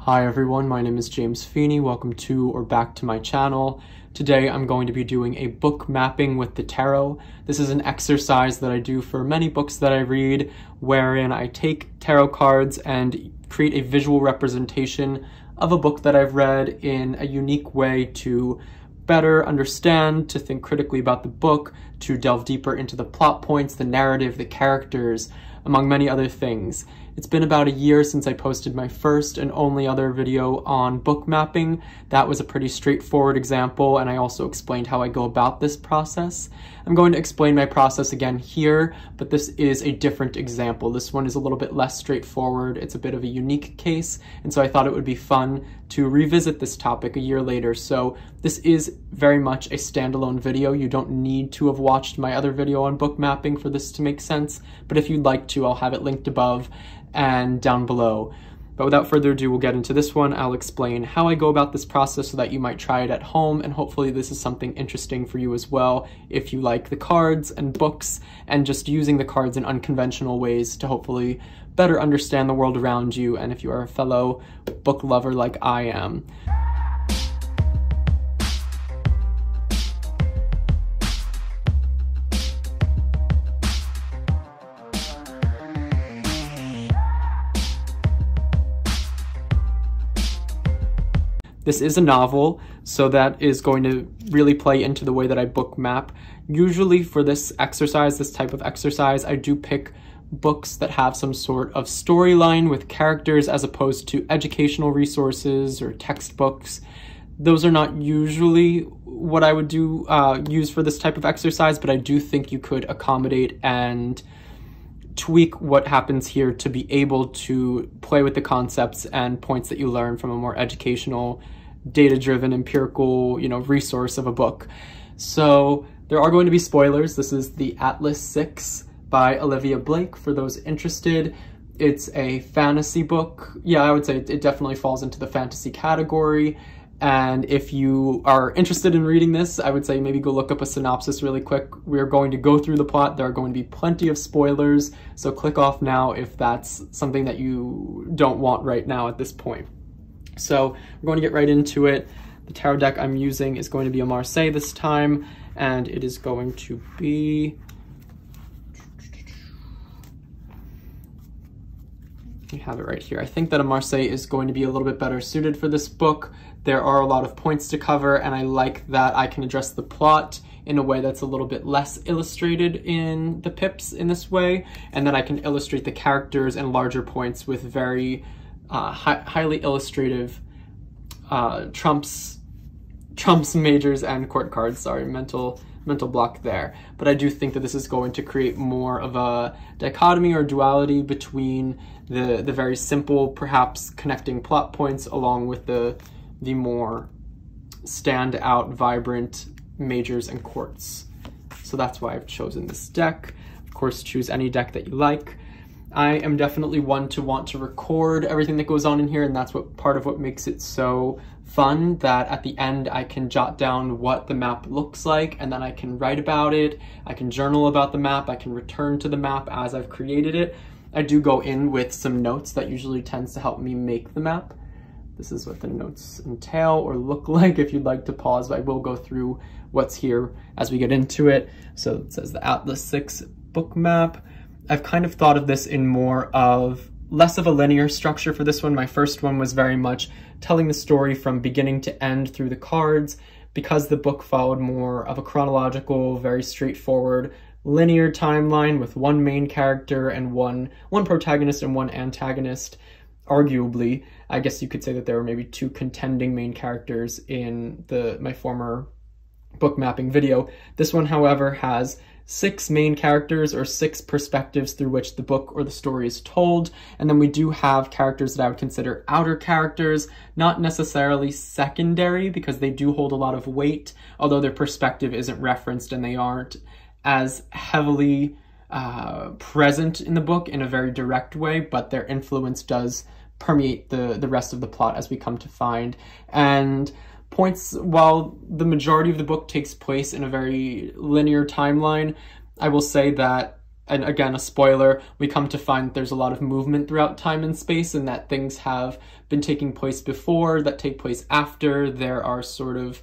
Hi everyone, my name is James Feeney. Welcome to or back to my channel. Today I'm going to be doing a book mapping with the tarot. This is an exercise that I do for many books that I read, wherein I take tarot cards and create a visual representation of a book that I've read in a unique way to better understand, to think critically about the book, to delve deeper into the plot points, the narrative, the characters, among many other things. It's been about a year since I posted my first and only other video on book mapping. That was a pretty straightforward example, and I also explained how I go about this process. I'm going to explain my process again here, but this is a different example. This one is a little bit less straightforward. It's a bit of a unique case, and so I thought it would be fun to revisit this topic a year later. So this is very much a standalone video. You don't need to have watched my other video on book mapping for this to make sense, but if you'd like to, I'll have it linked above and down below. But without further ado, we'll get into this one. I'll explain how I go about this process so that you might try it at home, and hopefully this is something interesting for you as well if you like the cards and books and just using the cards in unconventional ways to hopefully better understand the world around you, and if you are a fellow book lover like I am. This is a novel, so that is going to really play into the way that I book map. Usually for this exercise, this type of exercise, I do pick books that have some sort of storyline with characters as opposed to educational resources or textbooks. Those are not usually what I would do use for this type of exercise, but I do think you could accommodate and tweak what happens here to be able to play with the concepts and points that you learn from a more educational, data-driven, empirical, resource of a book. So there are going to be spoilers. This is The Atlas 6 by Olivia Blake, for those interested. It's a fantasy book. Yeah, I would say it definitely falls into the fantasy category. And if you are interested in reading this, I would say maybe go look up a synopsis really quick. We're going to go through the plot. There are going to be plenty of spoilers, so click off now if that's something that you don't want right now at this point. So we're going to get right into it. The tarot deck I'm using is going to be a Marseille this time, and it is going to be... You have it right here. I think that a Marseille is going to be a little bit better suited for this book. There are a lot of points to cover, and I like that I can address the plot in a way that's a little bit less illustrated in the pips in this way, and that I can illustrate the characters and larger points with very highly illustrative trumps, majors, and court cards. Sorry, mental block there. But I do think that this is going to create more of a dichotomy or duality between the very simple, perhaps connecting plot points along with the more stand out, vibrant majors and courts. So that's why I've chosen this deck. Of course, choose any deck that you like. I am definitely one to want to record everything that goes on in here, and that's part of what makes it so fun, that at the end I can jot down what the map looks like, and then I can write about it, I can journal about the map, I can return to the map as I've created it. I do go in with some notes that usually tends to help me make the map. This is what the notes entail or look like. If you'd like to pause, I will go through what's here as we get into it. So it says the Atlas 6 book map. I've kind of thought of this in less of a linear structure for this one. My first one was very much telling the story from beginning to end through the cards. Because the book followed more of a chronological, very straightforward, linear timeline with one main character and one protagonist and one antagonist. Arguably, I guess you could say that there were maybe two contending main characters in my former book mapping video. This one, however, has 6 main characters, or 6 perspectives through which the book or the story is told, and then we do have characters that I would consider outer characters, not necessarily secondary, because they do hold a lot of weight, although their perspective isn't referenced and they aren't as heavily present in the book in a very direct way, but their influence does permeate the rest of the plot, as we come to find. And points, while the majority of the book takes place in a very linear timeline, I will say that and again, a spoiler, we come to find there's a lot of movement throughout time and space, and that things have been taking place before, that take place after. There are sort of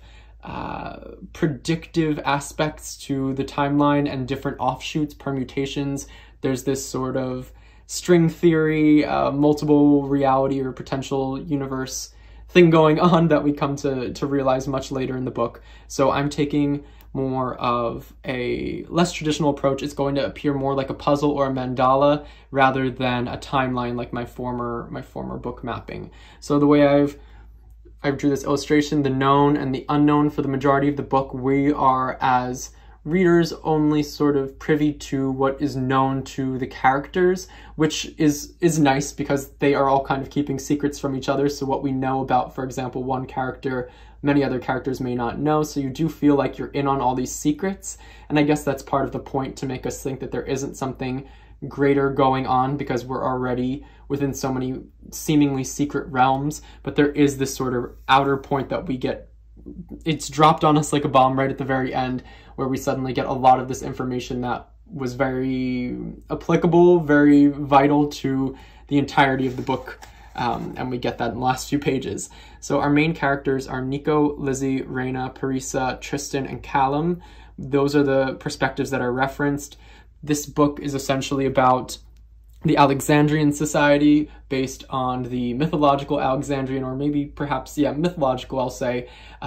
predictive aspects to the timeline and different offshoots, permutations. There's this sort of string theory, multiple reality or potential universe thing going on that we come to realize much later in the book. So I'm taking more of a less traditional approach. It's going to appear more like a puzzle or a mandala rather than a timeline like my former book mapping. So the way I've drew this illustration, the known and the unknown for the majority of the book, we are as readers only sort of privy to what is known to the characters, which is nice because they are all kind of keeping secrets from each other. So what we know about, for example, one character, many other characters may not know. So you do feel like you're in on all these secrets. And I guess that's part of the point, to make us think that there isn't something greater going on because we're already within so many seemingly secret realms. But there is this sort of outer point that we get. It's dropped on us like a bomb right at the very end, where we suddenly get a lot of this information that was very applicable, very vital to the entirety of the book. And we get that in the last few pages. So our main characters are Nico, Lizzie, Reyna, Parisa, Tristan, and Callum. Those are the perspectives that are referenced. This book is essentially about the Alexandrian society, based on the mythological Alexandrian, or maybe perhaps, yeah, mythological, I'll say,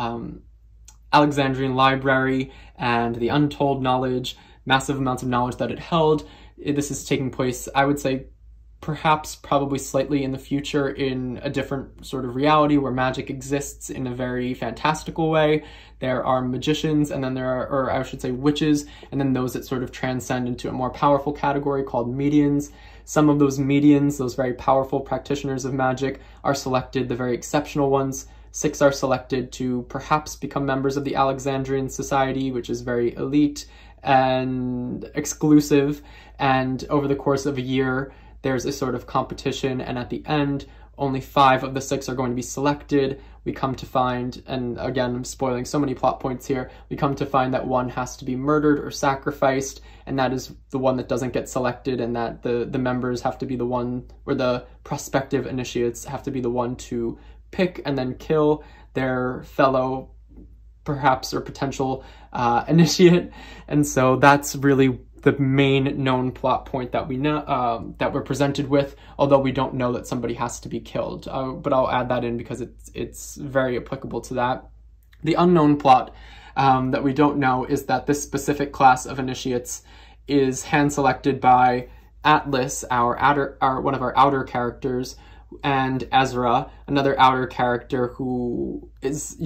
Alexandrian library and the untold knowledge, massive amounts of knowledge that it held. This is taking place, I would say, perhaps probably slightly in the future in a different sort of reality where magic exists in a very fantastical way. There are magicians, and then there are, or I should say witches, and then those that sort of transcend into a more powerful category called medians. Some of those medians, those very powerful practitioners of magic, are selected, the very exceptional ones. 6 are selected to perhaps become members of the Alexandrian society, which is very elite and exclusive. And over the course of a year, there's a sort of competition, and at the end, only 5 of the 6 are going to be selected. We come to find, and again, I'm spoiling so many plot points here, we come to find that one has to be murdered or sacrificed, and that is the one that doesn't get selected, and that the members have to be the one, or the prospective initiates have to be the one to pick and then kill their fellow, perhaps, or potential initiate. And so that's really the main known plot point that we know, that we're presented with, although we don't know that somebody has to be killed. But I'll add that in because it's very applicable to that. The unknown plot that we don't know is that this specific class of initiates is hand-selected by Atlas, one of our outer characters, and Ezra, another outer character who is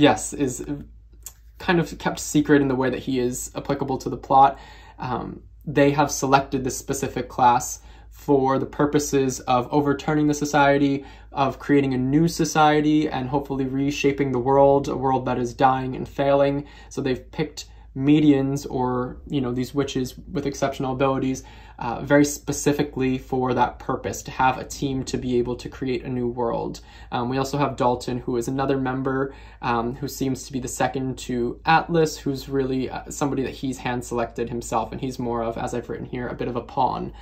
kind of kept secret in the way that he is applicable to the plot. They have selected this specific class for the purposes of overturning the society, of creating a new society, and hopefully reshaping the world, a world that is dying and failing. So they've picked medians, or, you know, these witches with exceptional abilities, very specifically for that purpose, to have a team to be able to create a new world. We also have Dalton, who is another member, who seems to be the second to Atlas, who's really somebody that he's hand-selected himself, and he's more of, as I've written here, a bit of a pawn.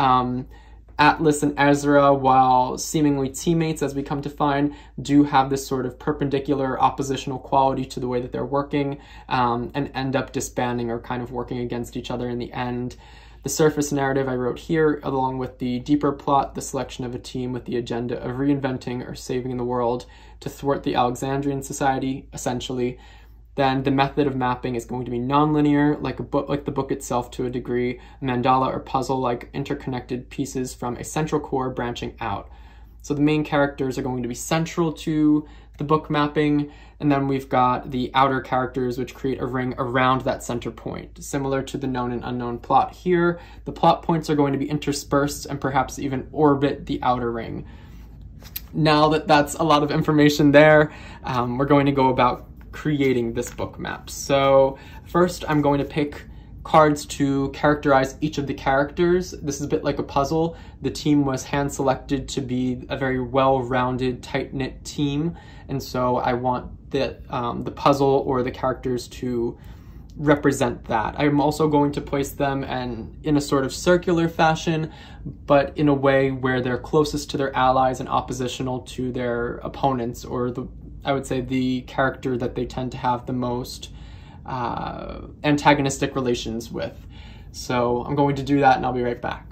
Atlas and Ezra, while seemingly teammates, as we come to find, do have this sort of perpendicular oppositional quality to the way that they're working, and end up disbanding or kind of working against each other in the end. The surface narrative I wrote here, along with the deeper plot, the selection of a team with the agenda of reinventing or saving the world to thwart the Alexandrian society, essentially. Then the method of mapping is going to be nonlinear, like the book itself to a degree, mandala or puzzle-like interconnected pieces from a central core branching out. So the main characters are going to be central to the book mapping, and then we've got the outer characters which create a ring around that center point. Similar to the known and unknown plot here, the plot points are going to be interspersed and perhaps even orbit the outer ring. Now that that's a lot of information there, we're going to go about creating this book map. So first I'm going to pick cards to characterize each of the characters. This is a bit like a puzzle. The team was hand-selected to be a very well-rounded, tight-knit team, and so I want the puzzle or the characters to represent that. I'm also going to place them in a sort of circular fashion, but in a way where they're closest to their allies and oppositional to their opponents, or I would say the character that they tend to have the most antagonistic relations with. So I'm going to do that and I'll be right back.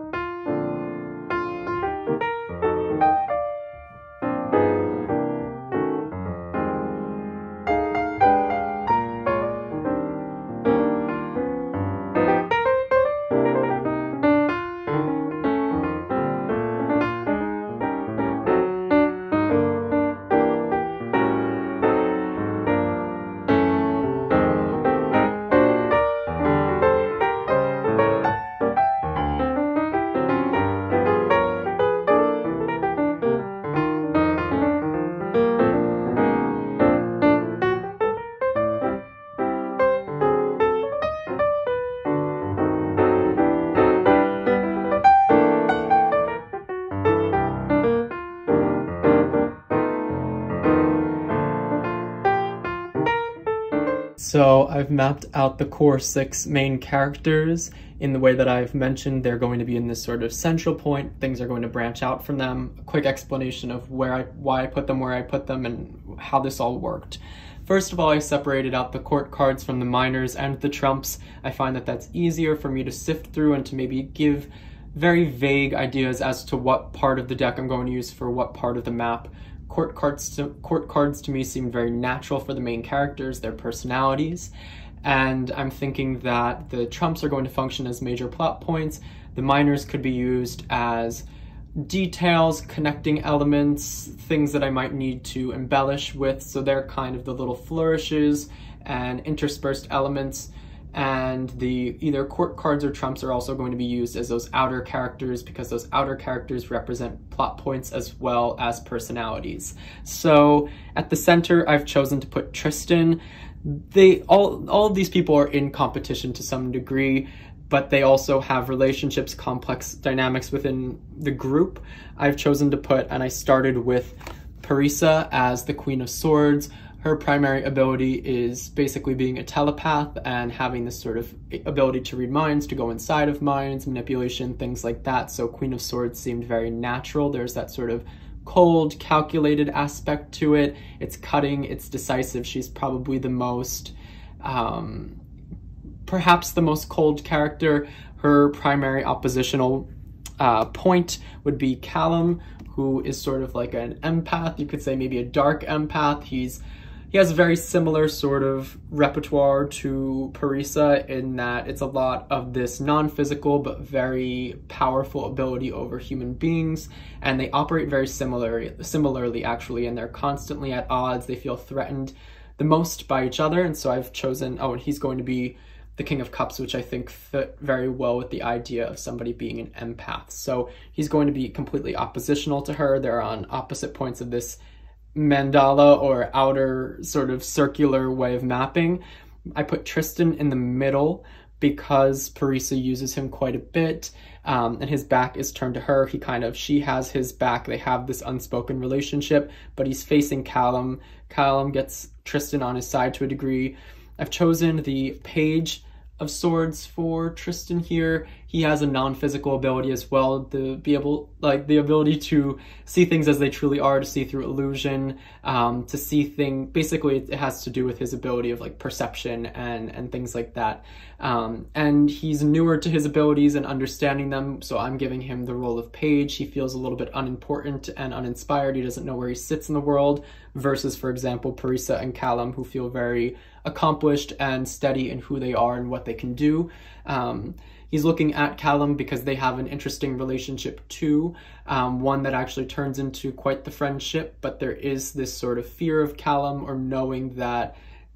So I've mapped out the core 6 main characters in the way that I've mentioned. They're going to be in this sort of central point. Things are going to branch out from them. A quick explanation of why I put them where I put them and how this all worked. First of all, I separated out the court cards from the minors and the trumps. I find that that's easier for me to sift through and to maybe give very vague ideas as to what part of the deck I'm going to use for what part of the map. Court cards to me seem very natural for the main characters, their personalities, and I'm thinking that the trumps are going to function as major plot points. The minors could be used as details, connecting elements, things that I might need to embellish with, so they're kind of the little flourishes and interspersed elements. And the either court cards or trumps are also going to be used as those outer characters, because those outer characters represent plot points as well as personalities. So at the center, I've chosen to put Tristan. All of these people are in competition to some degree, but they also have relationships, complex dynamics within the group. I've chosen to put, and I started with Parisa as the Queen of Swords. Her primary ability is basically being a telepath and having this sort of ability to read minds, to go inside of minds, manipulation, things like that. So Queen of Swords seemed very natural. There's that sort of cold, calculated aspect to it. It's cutting, it's decisive. She's probably the most, perhaps the most cold character. Her primary oppositional point would be Callum, who is sort of like an empath. You could say maybe a dark empath. He has a very similar sort of repertoire to Parisa in that it's a lot of this non-physical but very powerful ability over human beings, and they operate very similarly actually, and they're constantly at odds. They feel threatened the most by each other, and so I've chosen, and he's going to be the King of Cups, which I think fit very well with the idea of somebody being an empath. So he's going to be completely oppositional to her. They're on opposite points of this mandala or outer sort of circular way of mapping. I put Tristan in the middle because Parisa uses him quite a bit, and his back is turned to her. She has his back. They have this unspoken relationship, but he's facing Callum. Callum gets Tristan on his side to a degree. I've chosen the Page of Swords for Tristan here. He has a non-physical ability as well, the ability to see things as they truly are, to see through illusion, to see things. Basically, it has to do with his ability of like perception and things like that. And he's newer to his abilities and understanding them, so I'm giving him the role of Page. He feels a little bit unimportant and uninspired. He doesn't know where he sits in the world, versus, for example, Parisa and Callum, who feel very accomplished and steady in who they are and what they can do. He's looking at Callum because they have an interesting relationship too, one that actually turns into quite the friendship, but there is this sort of fear of Callum, or knowing that,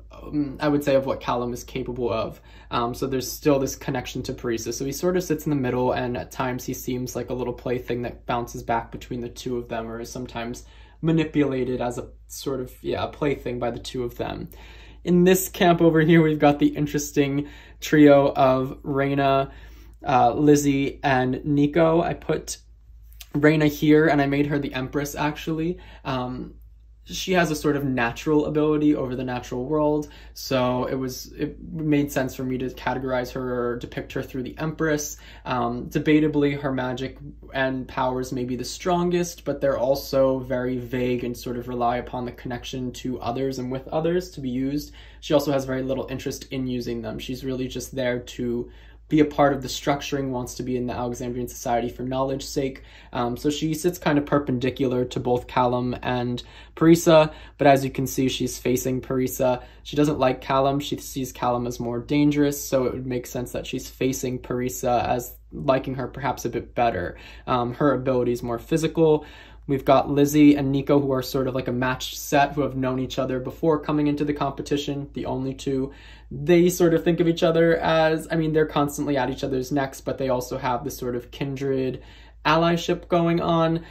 I would say, of what Callum is capable of. So there's still this connection to Parisa. So he sort of sits in the middle, and at times he seems like a little plaything that bounces back between the two of them, or is sometimes manipulated as a sort of, a plaything by the two of them. In this camp over here, we've got the interesting trio of Reina, Lizzie, and Nico. I put Reina here, and I made her the Empress, actually. she has a sort of natural ability over the natural world, so it made sense for me to categorize her or depict her through the Empress. Debatably, her magic and powers may be the strongest, but they're also very vague and sort of rely upon the connection to others and with others to be used. She also has very little interest in using them. She's really just there to be a part of the structuring, wants to be in the Alexandrian society for knowledge's sake. So she sits kind of perpendicular to both Callum and Parisa, but as you can see, she's facing Parisa. She doesn't like Callum. She sees Callum as more dangerous, so it would make sense that she's facing Parisa as liking her perhaps a bit better. Her ability is more physical. We've got Lizzie and Nico, who are sort of like a matched set, who have known each other before coming into the competition, the only two. They sort of think of each other as, I mean, they're constantly at each other's necks, but they also have this sort of kindred allyship going on.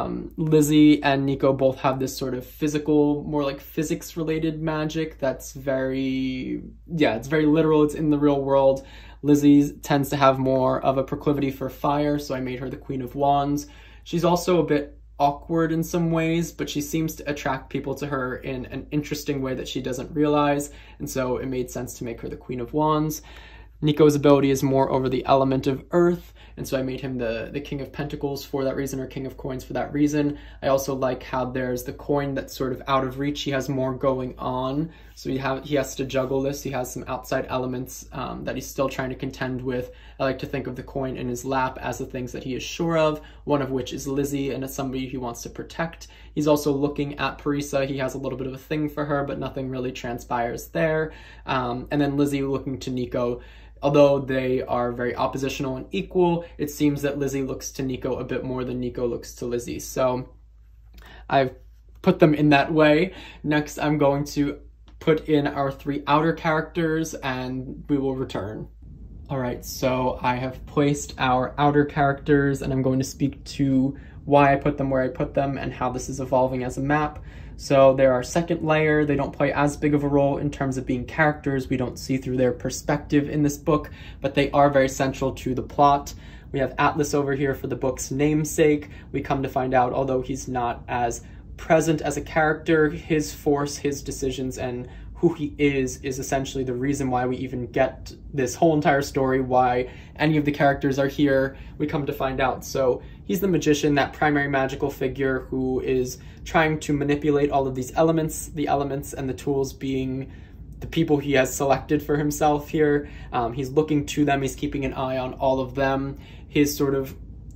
Lizzie and Nico both have this sort of physical, more like physics-related magic that's very, yeah, it's very literal, it's in the real world. Lizzie tends to have more of a proclivity for fire, so I made her the Queen of Wands. She's also a bit awkward in some ways, but she seems to attract people to her in an interesting way that she doesn't realize, and so it made sense to make her the Queen of Wands. Nico's ability is more over the element of earth, and so I made him the King of Pentacles for that reason, or King of Coins for that reason. I also like how there's the coin that's sort of out of reach. He has more going on, so he has to juggle this. He has some outside elements that he's still trying to contend with. I like to think of the coin in his lap as the things that he is sure of, one of which is Lizzie, and it's somebody he wants to protect. He's also looking at Parisa. He has a little bit of a thing for her, but nothing really transpires there. And then Lizzie looking to Nico. Although they are very oppositional and equal, it seems that Lizzie looks to Nico a bit more than Nico looks to Lizzie. So I've put them in that way. Next, I'm going to put in our three outer characters and we will return. All right, so I have placed our outer characters and I'm going to speak to why I put them where I put them and how this is evolving as a map. So they're our second layer. They don't play as big of a role in terms of being characters. We don't see through their perspective in this book, but they are very central to the plot. We have Atlas over here for the book's namesake. We come to find out, although he's not as present as a character, his force, his decisions, and who he is essentially the reason why we even get this whole entire story, why any of the characters are here, we come to find out. So he's the magician, that primary magical figure who is trying to manipulate all of these elements, the elements and the tools being the people he has selected for himself here. He's looking to them, he's keeping an eye on all of them. His sort of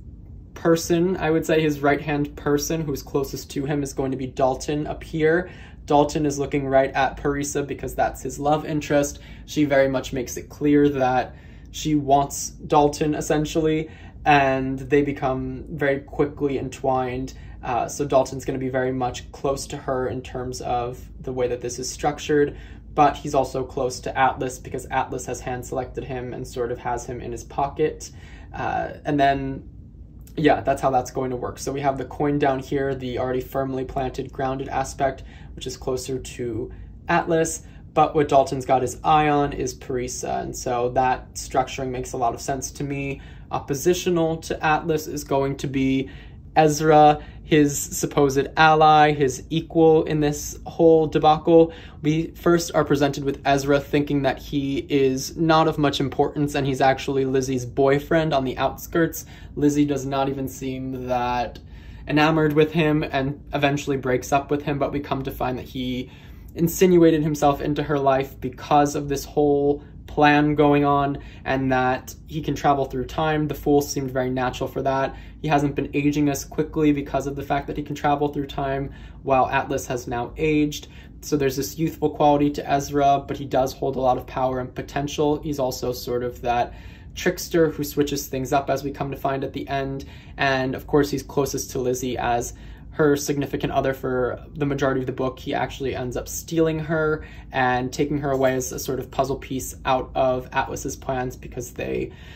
person, I would say his right-hand person who's closest to him is going to be Dalton up here. Dalton is looking right at Parisa because that's his love interest. She very much makes it clear that she wants Dalton, essentially, and they become very quickly entwined. So Dalton's going to be very much close to her in terms of the way that this is structured, but he's also close to Atlas because Atlas has hand-selected him and sort of has him in his pocket. And then, yeah, that's how that's going to work. So we have the coin down here, the already firmly planted, grounded aspect, which is closer to Atlas, but what Dalton's got his eye on is Parisa, and so that structuring makes a lot of sense to me. Oppositional to Atlas is going to be Ezra, his supposed ally, his equal in this whole debacle. We first are presented with Ezra thinking that he is not of much importance and he's actually Lizzie's boyfriend on the outskirts. Lizzie does not even seem that enamored with him and eventually breaks up with him, but we come to find that he insinuated himself into her life because of this whole plan going on and that he can travel through time. The Fool seemed very natural for that. He hasn't been aging as quickly because of the fact that he can travel through time, while Atlas has now aged. So there's this youthful quality to Ezra, but he does hold a lot of power and potential. He's also sort of that trickster who switches things up, as we come to find at the end. And of course, he's closest to Lizzie as her significant other for the majority of the book. He actually ends up stealing her and taking her away as a sort of puzzle piece out of Atlas's plans because they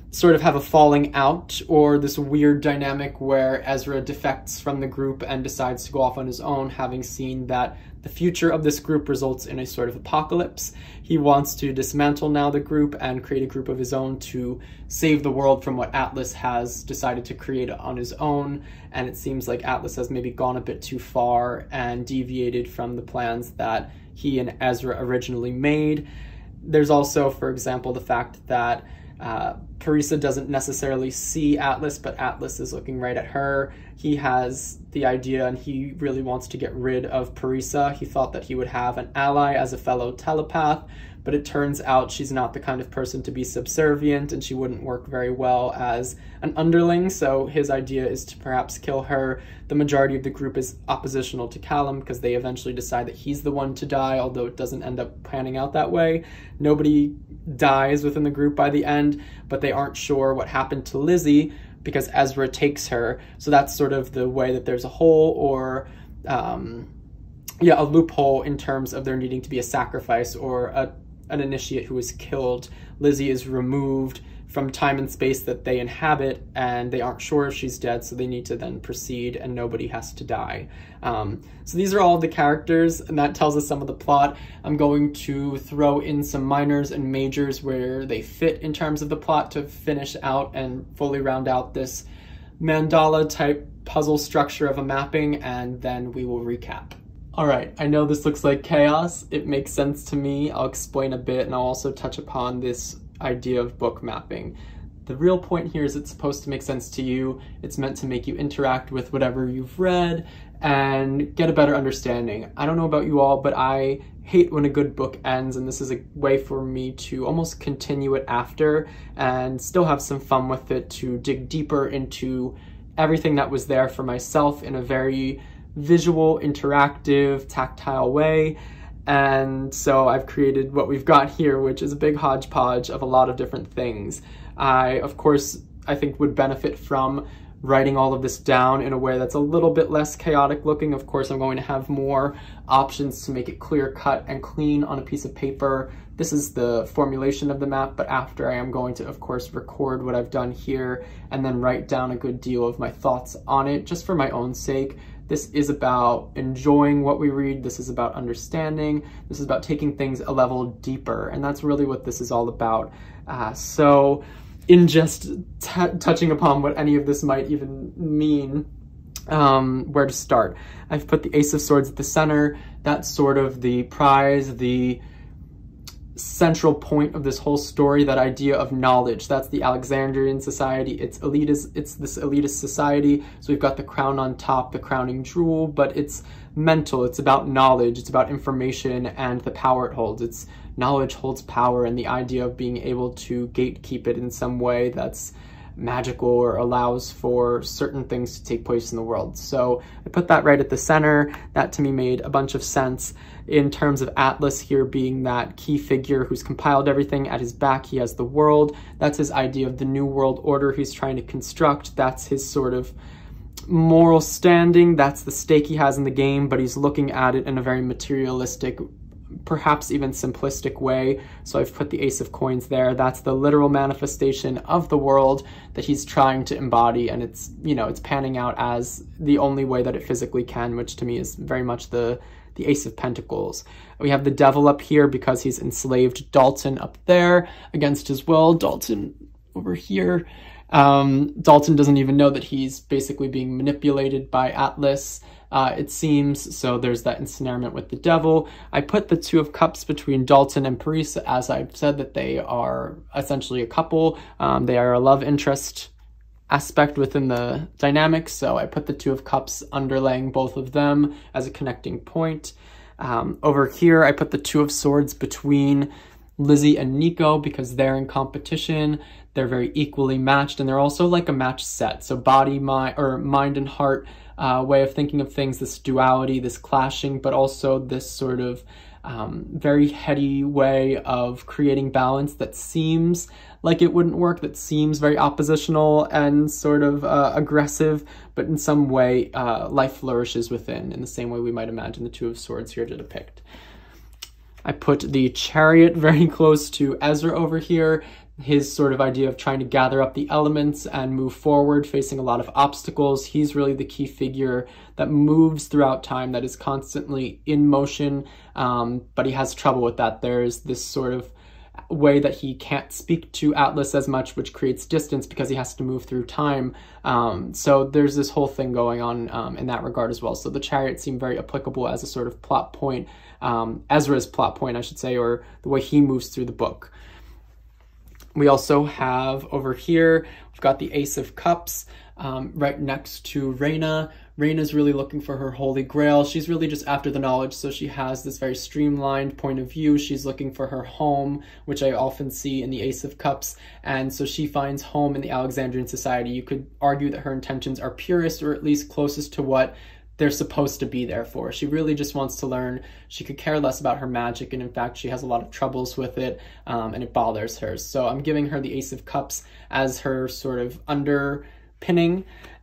sort of have a falling out, or this weird dynamic where Ezra defects from the group and decides to go off on his own, having seen that the future of this group results in a sort of apocalypse. He wants to dismantle now the group and create a group of his own to save the world from what Atlas has decided to create on his own. And it seems like Atlas has maybe gone a bit too far and deviated from the plans that he and Ezra originally made. There's also, for example, the fact that Parisa doesn't necessarily see Atlas, but Atlas is looking right at her. He has the idea and he really wants to get rid of Parisa. He thought that he would have an ally as a fellow telepath, but it turns out she's not the kind of person to be subservient, and she wouldn't work very well as an underling, so his idea is to perhaps kill her. The majority of the group is oppositional to Callum because they eventually decide that he's the one to die, although it doesn't end up panning out that way. Nobody dies within the group by the end, but they aren't sure what happened to Lizzie because Ezra takes her. So that's sort of the way that there's a hole, or a loophole in terms of there needing to be a sacrifice or an initiate who is killed. Lizzie is removed from time and space that they inhabit, and they aren't sure if she's dead, so they need to then proceed, and nobody has to die. So these are all of the characters, and that tells us some of the plot. I'm going to throw in some minors and majors where they fit in terms of the plot to finish out and fully round out this mandala type puzzle structure of a mapping, and then we will recap. All right, I know this looks like chaos. It makes sense to me. I'll explain a bit, and I'll also touch upon this idea of book mapping. The real point here is it's supposed to make sense to you. It's meant to make you interact with whatever you've read and get a better understanding. I don't know about you all, but I hate when a good book ends, and this is a way for me to almost continue it after and still have some fun with it, to dig deeper into everything that was there for myself in a very visual, interactive, tactile way. And so I've created what we've got here, which is a big hodgepodge of a lot of different things. Of course, I think would benefit from writing all of this down in a way that's a little bit less chaotic looking. Of course, I'm going to have more options to make it clear cut and clean on a piece of paper. This is the formulation of the map, but after I am going to, of course, record what I've done here and then write down a good deal of my thoughts on it, just for my own sake. This is about enjoying what we read. This is about understanding. This is about taking things a level deeper. And that's really what this is all about. So in just touching upon what any of this might even mean, where to start. I've put the Ace of Swords at the center. That's sort of the prize, the central point of this whole story, that idea of knowledge. That's the Alexandrian society. It's this elitist society. So we've got the crown on top, the crowning jewel, but it's mental. It's about knowledge. It's about information and the power it holds. It's knowledge holds power, and the idea of being able to gatekeep it in some way that's magical or allows for certain things to take place in the world. So I put that right at the center. That to me made a bunch of sense in terms of Atlas here being that key figure who's compiled everything. At his back, he has the world. That's his idea of the new world order he's trying to construct. That's his sort of moral standing. That's the stake he has in the game, but he's looking at it in a very materialistic, perhaps even simplistic way. So I've put the Ace of Coins there. That's the literal manifestation of the world that he's trying to embody, and it's, you know, it's panning out as the only way that it physically can, which to me is very much the Ace of Pentacles. We have the Devil up here because he's enslaved Dalton up there against his will. Dalton over here. Dalton doesn't even know that he's basically being manipulated by Atlas, it seems, so there's that ensnarement with the Devil. I put the Two of Cups between Dalton and Parisa, as I've said that they are essentially a couple. They are a love interest aspect within the dynamics, so I put the Two of Cups underlaying both of them as a connecting point. Over here, I put the Two of Swords between Lizzie and Nico because they're in competition. They're very equally matched, and they're also like a match set. So body, mind and heart way of thinking of things, this duality, this clashing, but also this sort of very heady way of creating balance that seems like it wouldn't work, that seems very oppositional and sort of aggressive, but in some way life flourishes within, in the same way we might imagine the Two of Swords here to depict. I put the Chariot very close to Ezra over here. his sort of idea of trying to gather up the elements and move forward, facing a lot of obstacles. He's really the key figure that moves throughout time, that is constantly in motion, but he has trouble with that. There's this sort of way that he can't speak to Atlas as much, which creates distance because he has to move through time. So there's this whole thing going on in that regard as well. So the chariot seemed very applicable as a sort of plot point, Ezra's plot point, I should say, or the way he moves through the book. We also have over here, we've got the Ace of Cups right next to Reyna. Reyna's really looking for her Holy Grail. She's really just after the knowledge, so she has this very streamlined point of view. She's looking for her home, which I often see in the Ace of Cups, and so she finds home in the Alexandrian society. You could argue that her intentions are purest, or at least closest to what they're supposed to be there for. She really just wants to learn. She could care less about her magic, and in fact, she has a lot of troubles with it, and it bothers her. So I'm giving her the Ace of Cups as her sort of underpinning.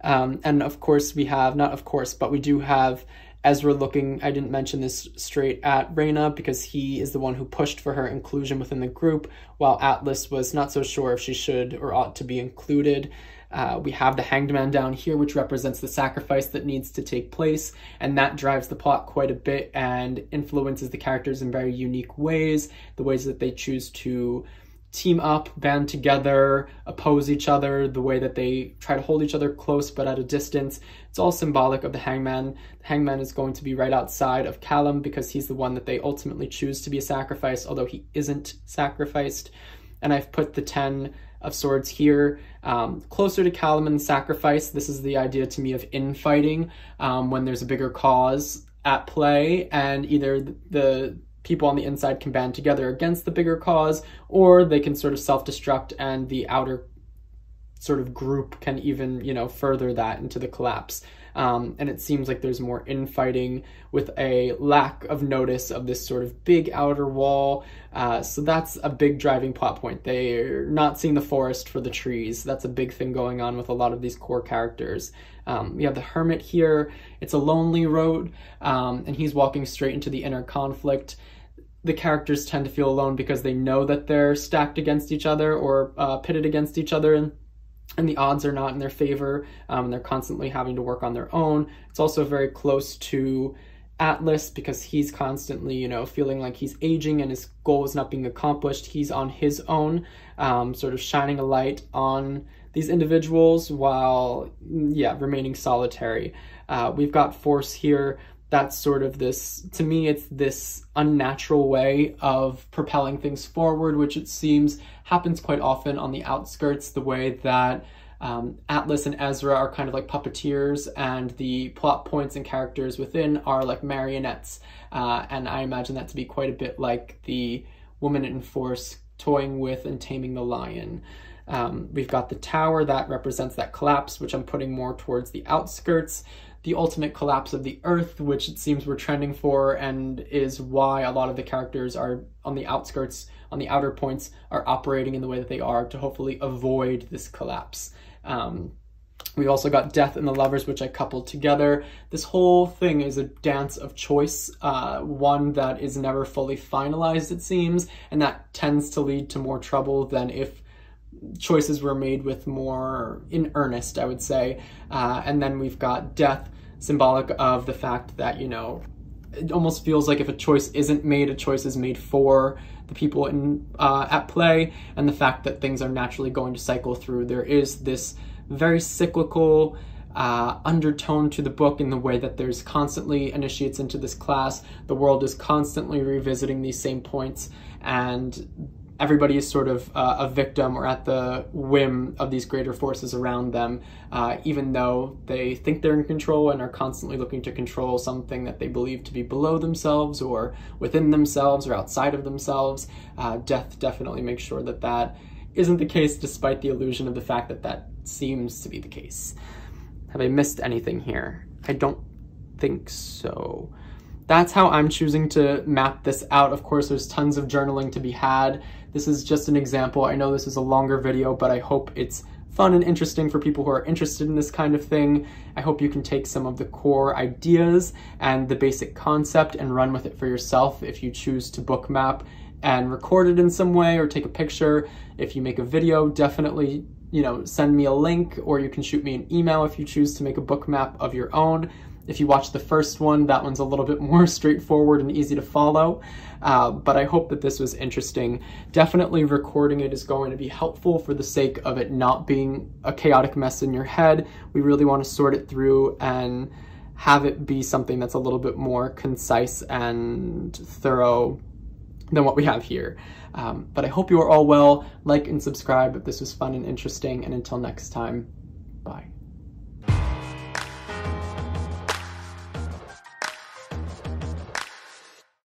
And of course, we have, not of course, but we do have Ezra looking, I didn't mention this, straight at Reyna because he is the one who pushed for her inclusion within the group, while Atlas was not so sure if she should or ought to be included. We have the Hanged Man down here, which represents the sacrifice that needs to take place, and that drives the plot quite a bit and influences the characters in very unique ways, the ways that they choose to team up, band together, oppose each other, the way that they try to hold each other close but at a distance. It's all symbolic of the Hangman. The Hangman is going to be right outside of Callum because he's the one that they ultimately choose to be a sacrifice, although he isn't sacrificed. And I've put the 10 of Swords here, closer to Callum and the sacrifice. This is the idea to me of infighting, when there's a bigger cause at play, and either the people on the inside can band together against the bigger cause, or they can sort of self-destruct and the outer sort of group can even, you know, further that into the collapse. And it seems like there's more infighting with a lack of notice of this sort of big outer wall. So that's a big driving plot point. They're not seeing the forest for the trees. That's a big thing going on with a lot of these core characters. We have the Hermit here. It's a lonely road, and he's walking straight into the inner conflict. The characters tend to feel alone because they know that they're stacked against each other or pitted against each other, and the odds are not in their favor, and they're constantly having to work on their own. It's also very close to Atlas because he's constantly, you know, feeling like he's aging and his goal is not being accomplished. He's on his own, sort of shining a light on these individuals while, yeah, remaining solitary. We've got Force here. That's sort of this, to me, it's this unnatural way of propelling things forward, which it seems happens quite often on the outskirts, the way that Atlas and Ezra are kind of like puppeteers, and the plot points and characters within are like marionettes. And I imagine that to be quite a bit like the woman in Force toying with and taming the lion. We've got the Tower that represents that collapse, which I'm putting more towards the outskirts. The ultimate collapse of the Earth, which it seems we're trending for, and is why a lot of the characters are on the outskirts, on the outer points, are operating in the way that they are to hopefully avoid this collapse. We've also got Death and the Lovers, which I coupled together. This whole thing is a dance of choice, one that is never fully finalized, it seems, and that tends to lead to more trouble than if choices were made with more in earnest, I would say. And then we've got Death, symbolic of the fact that, you know, it almost feels like if a choice isn't made, a choice is made for the people in at play, and the fact that things are naturally going to cycle through. There is this very cyclical undertone to the book in the way that there's constantly initiates into this class. The world is constantly revisiting these same points, and everybody is sort of a victim or at the whim of these greater forces around them, even though they think they're in control and are constantly looking to control something that they believe to be below themselves or within themselves or outside of themselves. Death definitely makes sure that that isn't the case, despite the illusion of the fact that that seems to be the case. Have I missed anything here? I don't think so. That's how I'm choosing to map this out. Of course, there's tons of journaling to be had. This is just an example. I know this is a longer video, but I hope it's fun and interesting for people who are interested in this kind of thing. I hope you can take some of the core ideas and the basic concept and run with it for yourself if you choose to book map and record it in some way or take a picture. If you make a video, definitely, send me a link, or you can shoot me an email if you choose to make a book map of your own. If you watch the first one, that one's a little bit more straightforward and easy to follow, but I hope that this was interesting. Definitely recording it is going to be helpful for the sake of it not being a chaotic mess in your head. We really want to sort it through and have it be something that's a little bit more concise and thorough than what we have here. But I hope you are all well. Like and subscribe if this was fun and interesting, and until next time, bye.